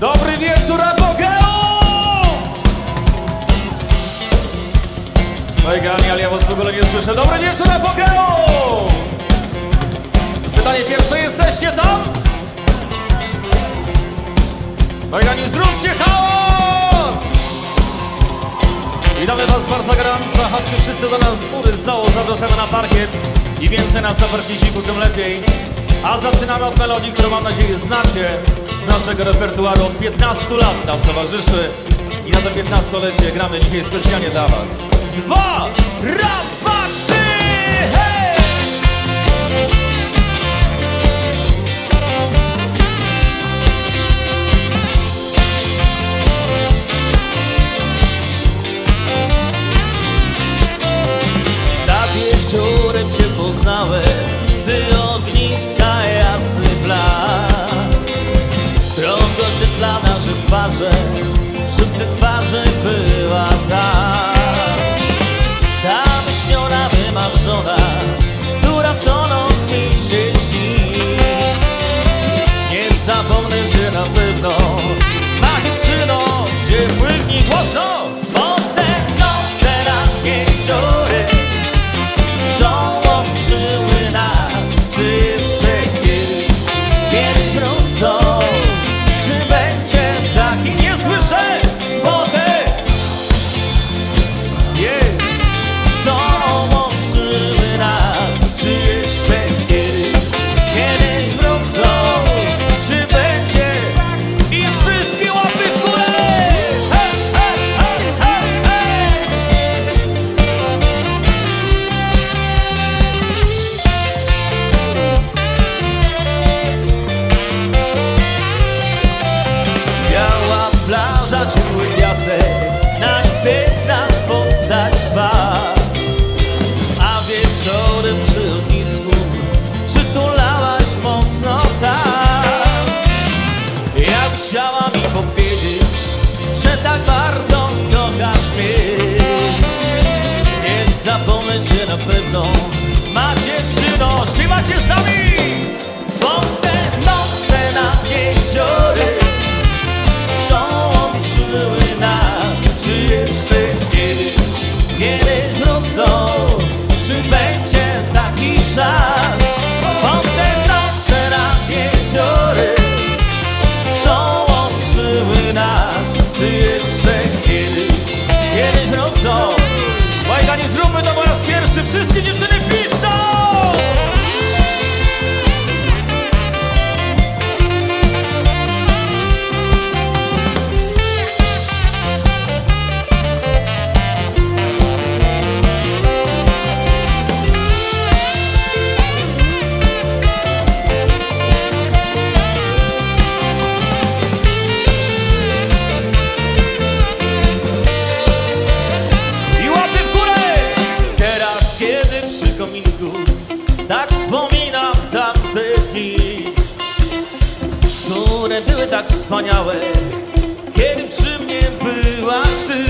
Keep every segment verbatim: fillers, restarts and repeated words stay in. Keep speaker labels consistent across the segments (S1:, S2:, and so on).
S1: Dobry wieczór, Apogeum! Oj, Gani, ale ja was w ogóle nie słyszę. Dobry wieczór, Apogeum! Pytanie pierwsze, jesteście tam? Oj, Gani, zróbcie hałas! Witamy was bardzo gorąco, chodźcie wszyscy do nas z góry, z dołu, zapraszamy na parkiet. I więcej nas na parkieciku, tym lepiej. A zaczynamy od melodii, którą mam nadzieję znacie z naszego repertuaru. Od piętnastu lat nam towarzyszy i na to piętnastolecie gramy dzisiaj specjalnie dla was. Dwa, raz, dwa, trzy, hej!
S2: Nad jeziorem cię poznałem, gdy ogniska jasny blask. Krąg oświetlana, że twarze, wśród tych twarzy była ta Ta myślona, wymarzona, która co noc mi się śni. Nie zapomnę, że na pewno ma dziewczyno z ciepłych dni. Głośno! Bo te noce nad jeziorem są łączyły nas. Czy jeszcze kiedyś, kiedyś wrócą? Czy będzie taki? Nie słyszę! Bo te yeah. są łączyły nas. Czy jeszcze kiedyś, kiedyś wrócą? Czy będzie? I wszystkie łapy w górę! Hej, hej, hej, hej, hej! Biała plaża, ciepły piasek, na nim piękna postać twa. A wieczorem przy ognisku przytulałaś mocno tak. Jakbyś chciała mi powiedzieć, że tak bardzo kochasz mnie. Nie zapomnę, że na pewno macie dziewczyno, śpiewacie z nami! Bo te noce nad jeziorem są łączyły nas. Czy jeszcze kiedyś, kiedyś wrócą? Czy będzie taki czas? Bo te noce nad jeziorem są łączyły nas. Czy jeszcze kiedyś, kiedyś wrócą? Łajka, nie zróbmy to po raz pierwszy. Wszystkie dziewczyny piszą! I łapy w górę! Teraz, kiedy przy kominku tak wspominam tamte dni, które były tak wspaniałe, kiedy przy mnie byłaś ty.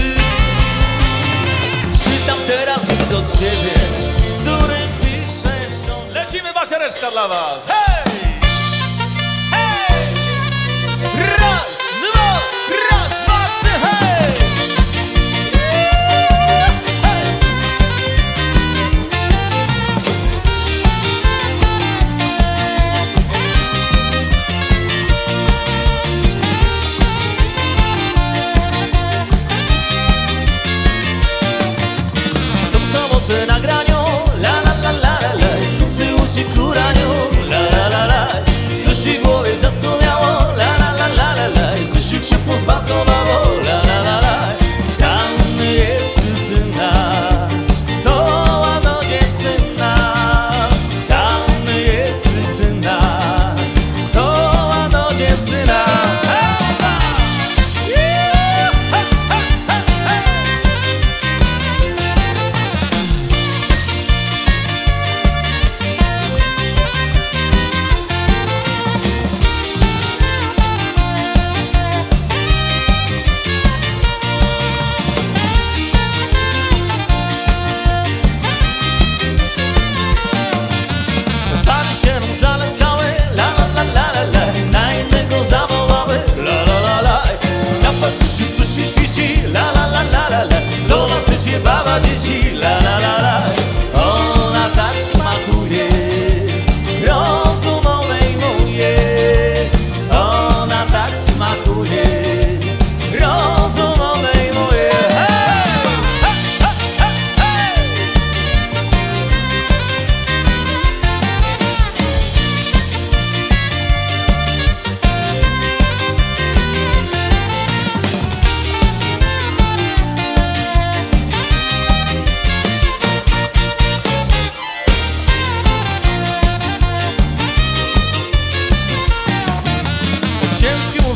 S2: Czytam teraz list od ciebie, który piszesz do...
S1: Lecimy, Basiereczka dla was! Hej! Hej! Raz, dwa, raz, dwa, trzy, hej! Hej!
S2: Tą sobotę na graniu, la la la la la la, skończyło się kuraniu, la la la la.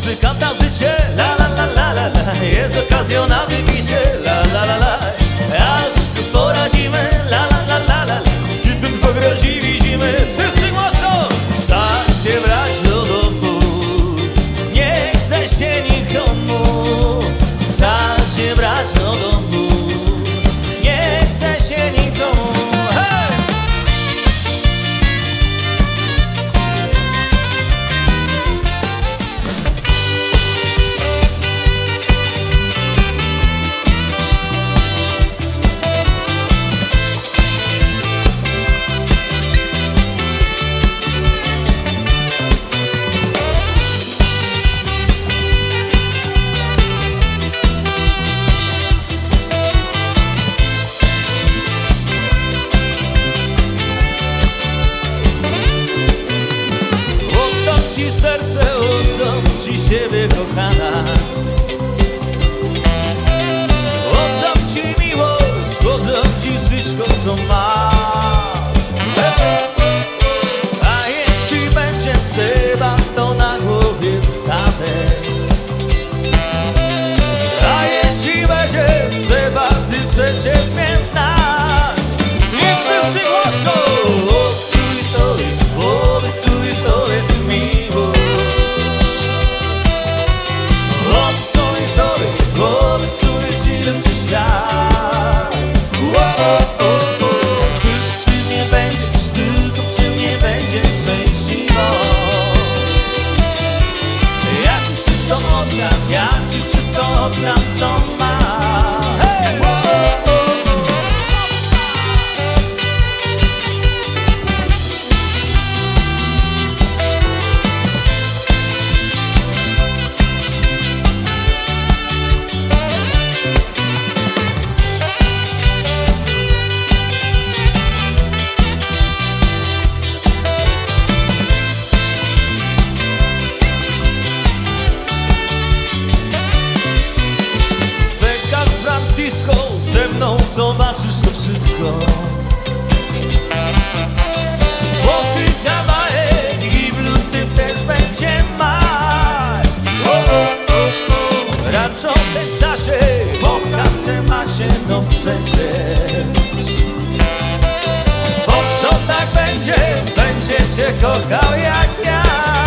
S2: muzykanta życie, la la la la la la, jest okazją na wybicie, la la la la, ale cóż tu poradzimy, la la la la la, kiedy pogrodzi widzimy, wszyscy głoszą, sam się brać do domu, nie chce się nikomu, sam się brać do domu, nie chce się nikomu. Ci serce, oddam ci siebie, kochana. Oddam ci miłość, oddam ci wszystko, co mam. A jeśli będzie trzeba, to na głowie stanę. A jeśli będzie trzeba, ty przecież mnie znasz. Niech wszyscy głoszą, obcuj to, obcuj to, obiecuję ci lepszy świat. Ty przy mnie będziesz, tylko przy mnie będziesz szczęśliwą. Ja ci wszystko oddam, ja ci wszystko oddam, co mam. Hey! Ze mną zobaczysz to wszystko. Pokryj kawałek i w lutym też będzie maj. Raczą w Teksasie, bo kasę ma się, no przecież. Bo kto tak będzie, będzie cię kochał jak ja.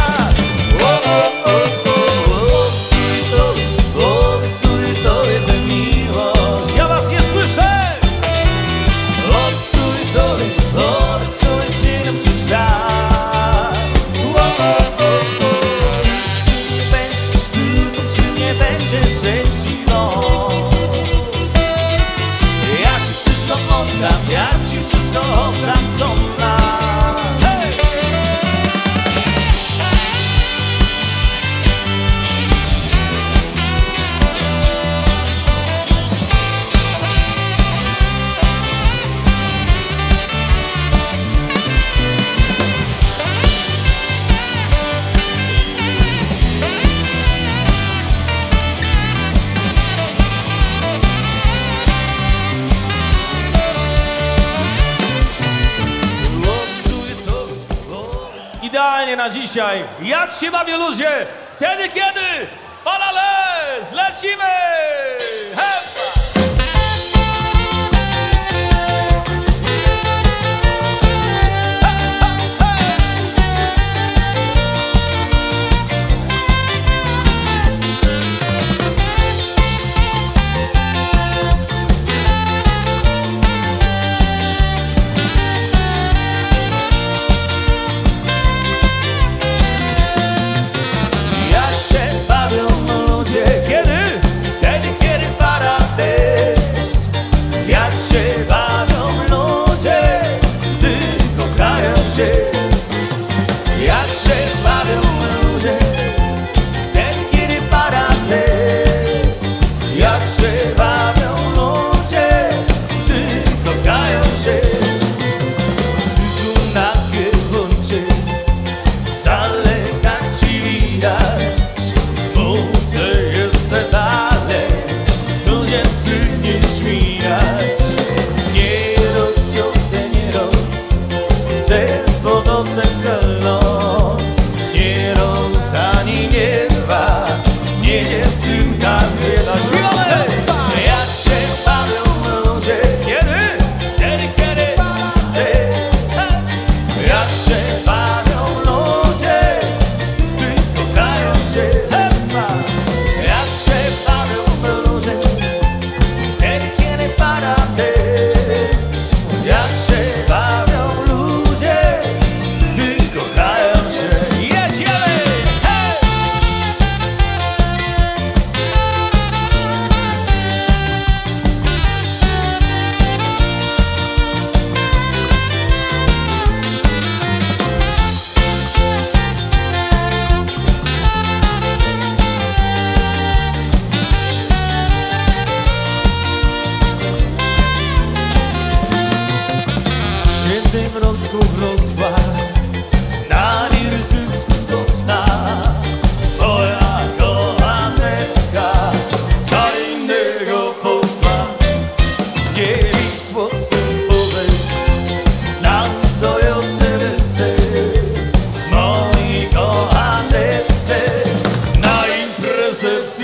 S2: Ja ci wszystko oddam, co mam. Hey!
S1: Idealnie na dzisiaj. Jak się bawią ludzie? Wtedy, kiedy Paralez, lecimy! Hepa!
S2: Serce noc, nie roz ani nie dwa.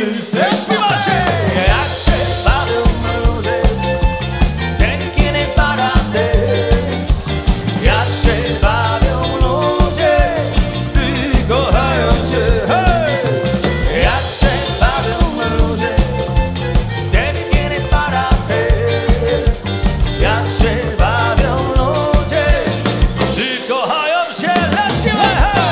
S2: wszyscy śpiewacie. Jak się bawią ludzie w ten kiedy paradys. Jak się bawią ludzie, gdy kochają się. Hej! Jak się bawią ludzie w ten kiedy paradys. Jak się bawią ludzie, gdy kochają się. Lecimy!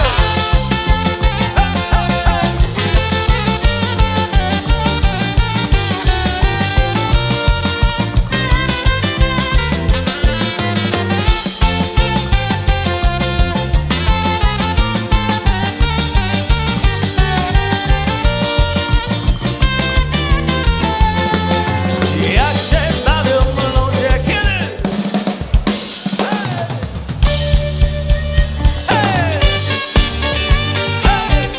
S2: Jak się bawią ludzie, kiedy? Hej! Hej!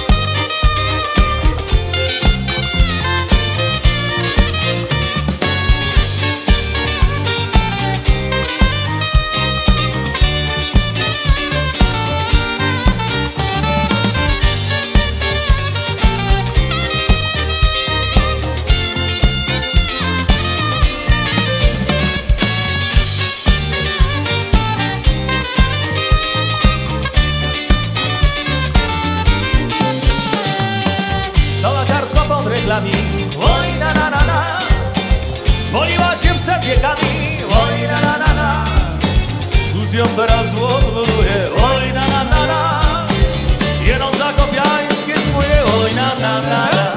S2: To lekarstwo pod reklami. Oj na na na na. Zwoliła się przed wiekami. Oj na na na na. Fuzją teraz odbuduje. Oj na na na na. Jedną zakopiańskie swoje. Oj na na na na.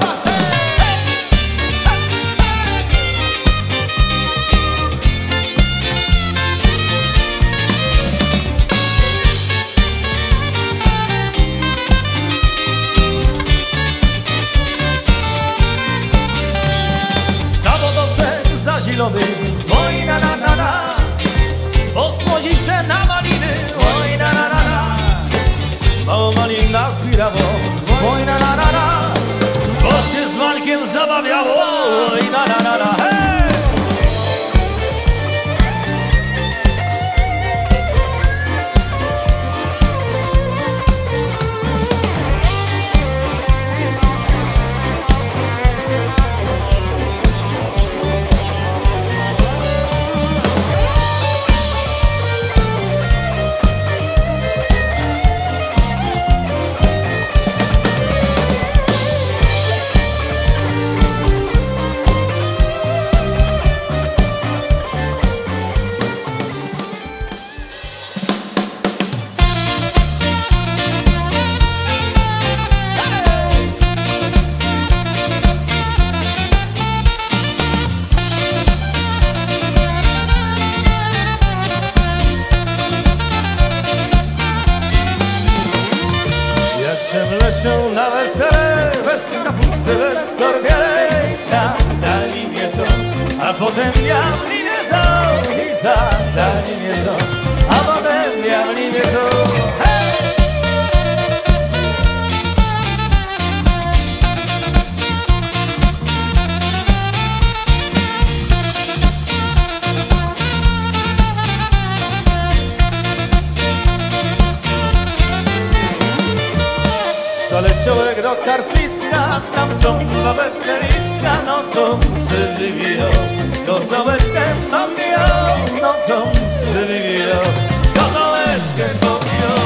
S2: Zawodowce zazielony. Oj na na na na. Posłodzice na maliny. Oj na na na na. Mało malin nazbierało. Oj na na na na. Bo się z Markiem zabawiało. Oj na na na na. Hej! Jak się lecią na wesele, bez kapusty, bez skorpielej. Tak dali wiedzą, a potem diabli wiedzą. I tak dali wiedzą, a potem diabli wiedzą. Hej! Zaleciałek do Karsliska, tam są weseliska. No to se wywiją, kozałeckę popiją. No to se wywiją, kozałeckę popiją.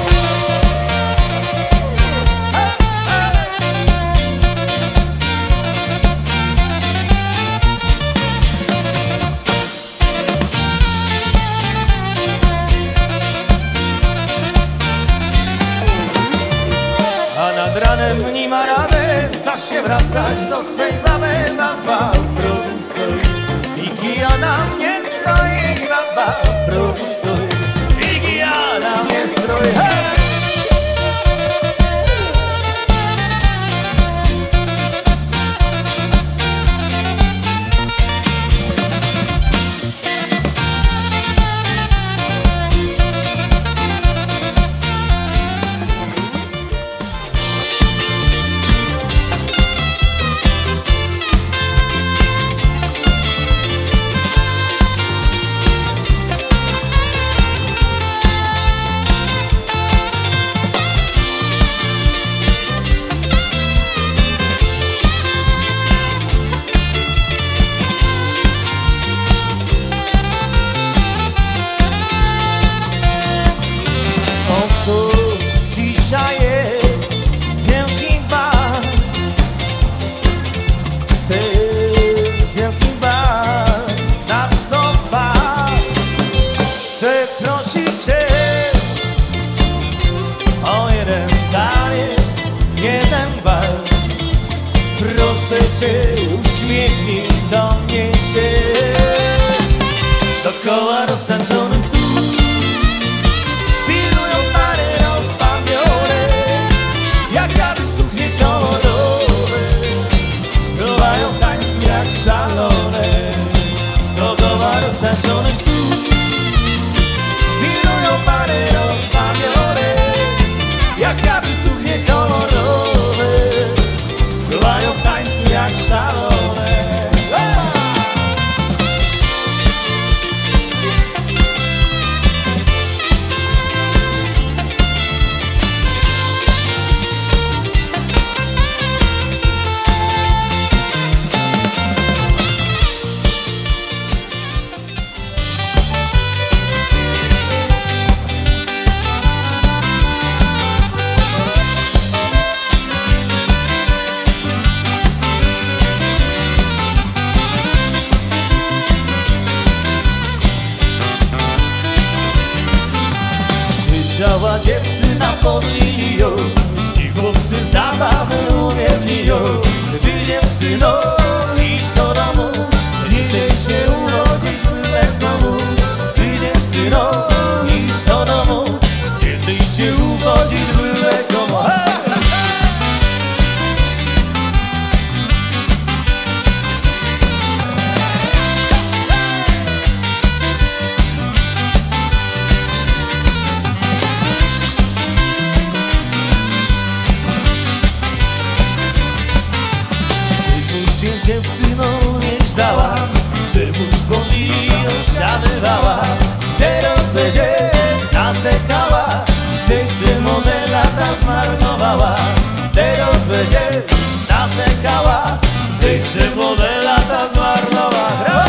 S2: Nad ranem nie ma rady, zaś się wracać do swej mamy. Baba w progu stoi i kija na mnie stoi. Baba w progu stoi i kija na mnie stoi. Hej! jeden wals. Proszę cię, uśmiechnij do mnie się. Dokoła roztańczonym tu wirują pary rozbawione, jak wiatr suknie kolorowe, chowają w tańcu jak szalone. Dokoła roztańczonym tu wirują pary rozbawione, jak wiatr suknie kolorowe, chowają w tańcu jak szalone. Działa dziewczyna pod linią, jeśli chłopcy zabawy uwielbią. Ty dziewczyno, idź do domu, nie daj się urodzić byle komu. Ty dziewczyno, idź do domu, nie daj się urodzić byle komu. Dziewczyną nie żdałam, czemuś pod linią siadywała. Teraz będzie nasekała, zejście młode lata zmarnowała. Teraz będzie nasekała, zejście młode lata zmarnowała.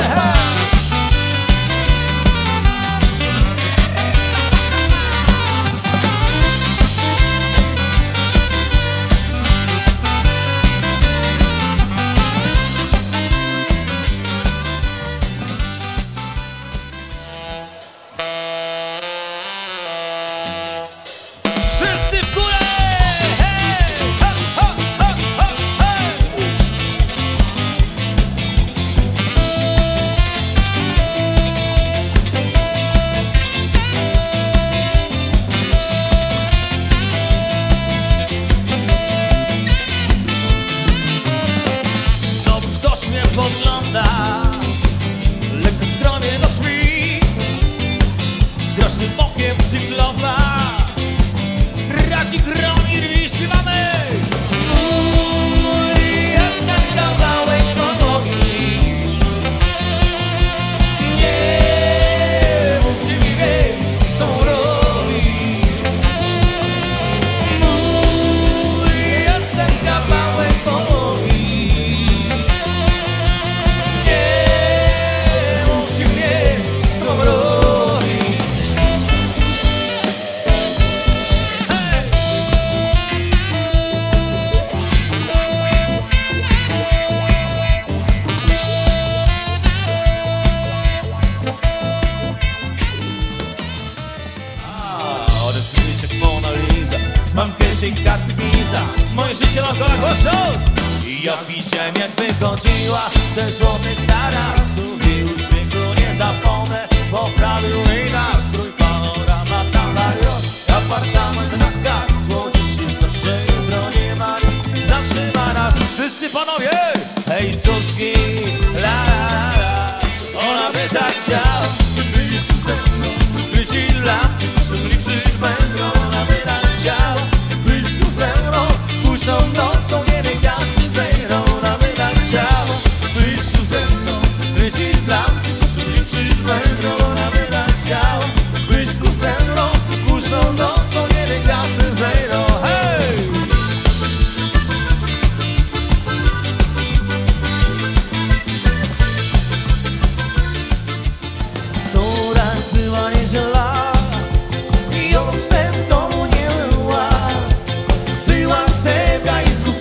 S2: Podgląda, lekko skromnie do drzwi, strasznym okiem przygląda, radzi gromi rwi, śpiewamy. Mój jasny kawałek podłogi, nie mówcie mi więc, co robić. Mój jasny kawałek podłogi, mam kieszeń karty Visa, moje życie dookoła głoszą. I ja widziałem jak wychodziła ze złotych tarasów i uśmiechu nie zapomnę, poprawił jej nastrój. Panorama Tandarion, apartament na kat, słodzić że jutro nie ma, zatrzyma nas. Wszyscy panowie, hej suczki, la la la, ona by tak chciała być ze mną, być i dla mnie, liczyć będą. Ona by tak chciała być tu ze mną, późną nocą, nie wiem, jasny zero. Ona by tak chciała być tu ze mną, być i dla mnie, liczyć będą. Ona by tak chciała być tu ze mną, późną nocą, nie wiem, jasny zero. Hej! Córa była niezielona, ją sen domu nie była, była sędzia i zgubiona.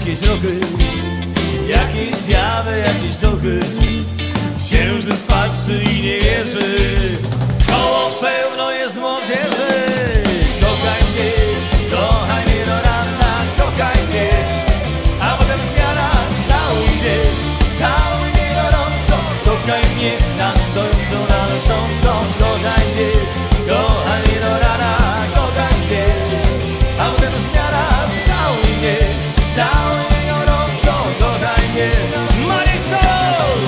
S2: jakieś ruchy, jakieś zjawy, jakieś duchy. Księżyc patrzy i nie wierzy, wkoło pełno jest młodzieży. Kochaj mnie, kochaj mnie do rana, kochaj mnie, a potem zmiana. Całuj mnie, całuj mnie gorąco, kochaj mnie na stojąco, na leżącą. Kochaj mnie, kochaj mnie do rana, kochaj mnie, a potem zmiana. Całuj mnie, całuj mnie gorąco, kochaj mnie. Maniek Soul!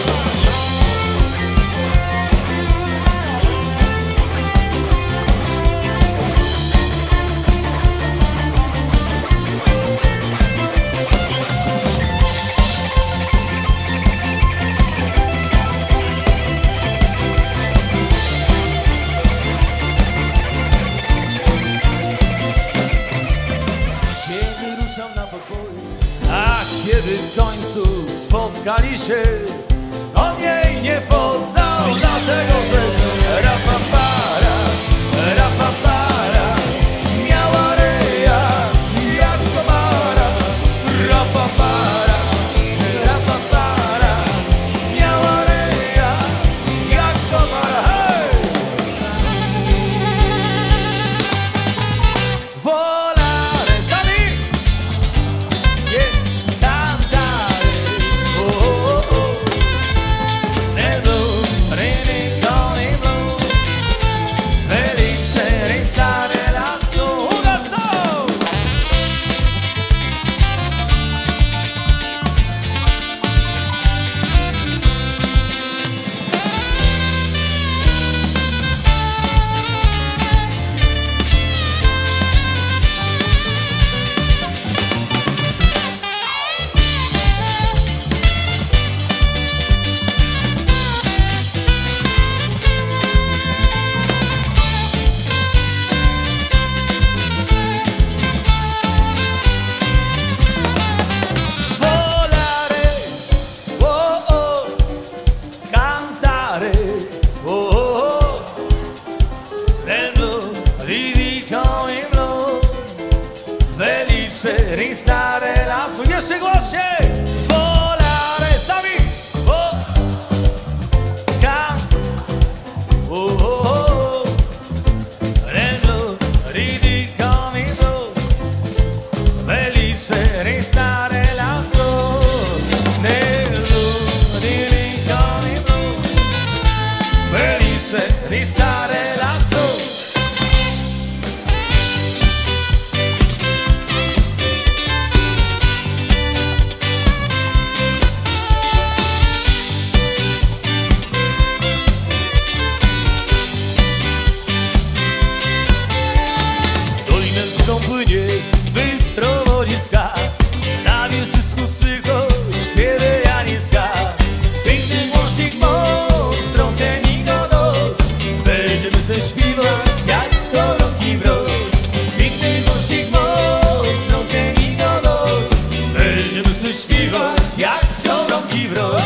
S2: A kiedy w końcu spotkali się, on jej nie poznał, dlatego że rapapara, rapapara, miała ryja jak komara. Rapapara, rapapara, miała ryja jak komara. Hej! Volare, sali! Ristare lassù, jeszcze głośniej! Volare, sami! Oh! Can! Oh, oh, oh! Nel blu, ridi con il blu, felice restare lassù. Nel blu, ridi con il blu, felice restare lassù. Płynie bystro wodziska, na wierzysku słychać śpiewy Janiska. Piękny głosik moc, trochę migodoc, będziemy se śpiewać jak skoronki wroz. Piękny głosik moc, trochę migodoc, będziemy se śpiewać jak skoronki wroz.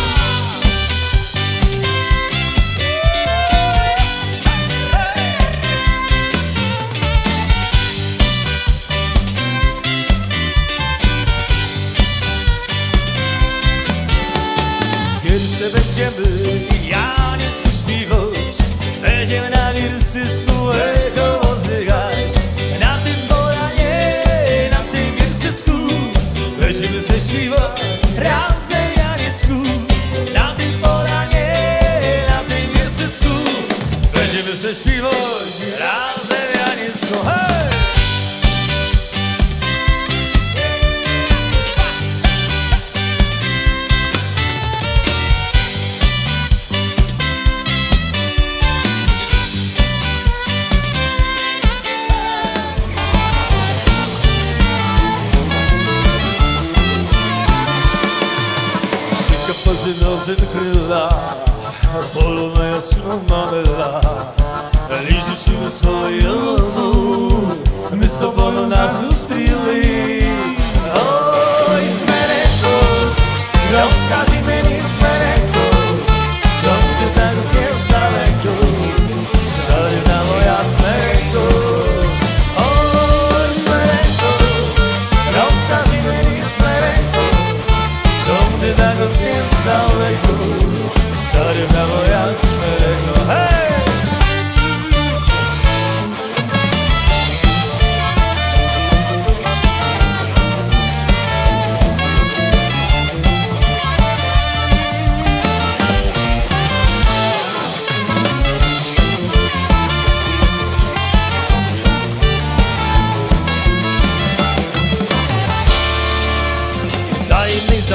S2: Kiedy będziemy Janiecku śpiewać, będziemy na wiersysku echo zdychać. Na tym polanie, na tym wiersysku, będziemy se śpiewać razem Janiecku. Na tym polanie, na tym wiersysku, będziemy se śpiewać razem Janiecku. Hej! Nożyn kryla, polona jasno mamela, liczymy swoją, my z tobą nas ustrili. Oj, smereko, rozkaži meni smereko, ciągle tak się z daleko, szalona moja smereko. Oj, smereko, rozkaži meni smereko.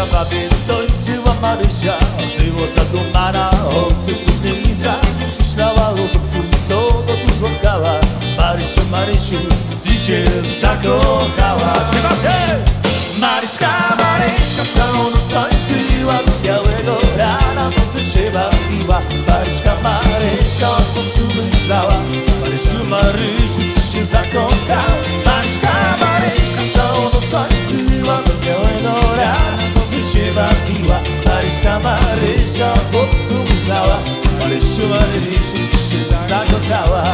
S2: babie dończyła Marysia. Było zadumana o cudnym lisa. Myślała o chłopcu, co go tu spotkała. Marysiu, Marysiu, ty się zakochała. Śpiewa się! Maryśka, Maryśka całą noc tańczyła, do białego rana w nocy się bawiła. Maryśka, Maryśka o chłopcu myślała. Marysiu, Marysiu, ty się zakochała. Maryśka, Maryśka całą noc tańczyła, do białego rana w nocy się bawiła. Maryśka, Maryśka o chłopcu myślała. Marysiu, Marysiu, ty się zakochała.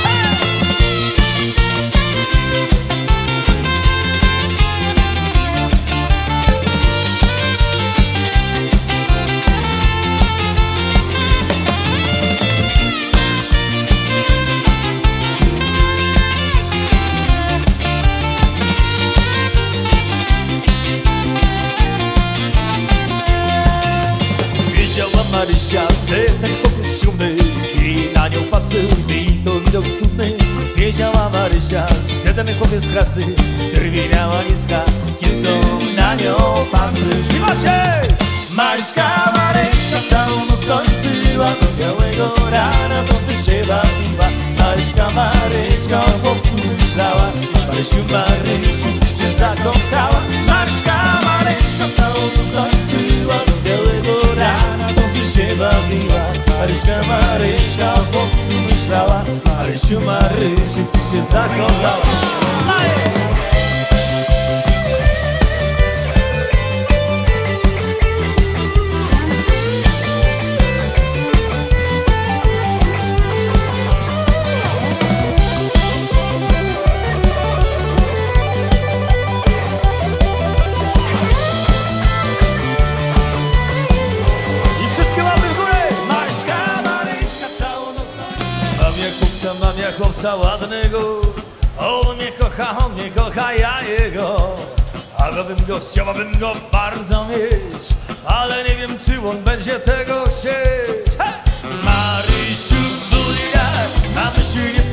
S2: Marysia, że ten chłopiec szumny i na nią pasy i to widok cudny. Wiedziała Marysia, że ten chłopiec krasy, zerwieniała niska, kiedy są na nią pasy. Śpiewa się! Maryśka, Maryśka całą noc tańczyła, do białego rana w nocy się bawiła. Maryśka, Maryśka o chłopcu myślała. Marysiu, Marysiu, ty się zakochała. Maryśka, Maryśka całą noc tańczyła, do białego rana w nocy się bawiła. Maryśka, Maryśka o chłopcu myślała. Marysiu, Marysiu, ty się zakochała. Mam ja chłopca ładnego, on mnie kocha, on mnie kocha, ja jego. Ale bym go chciał, bym go bardzo mieć, ale nie wiem, czy on będzie tego chcieć. Hey! Marysiu, buja, a my się nie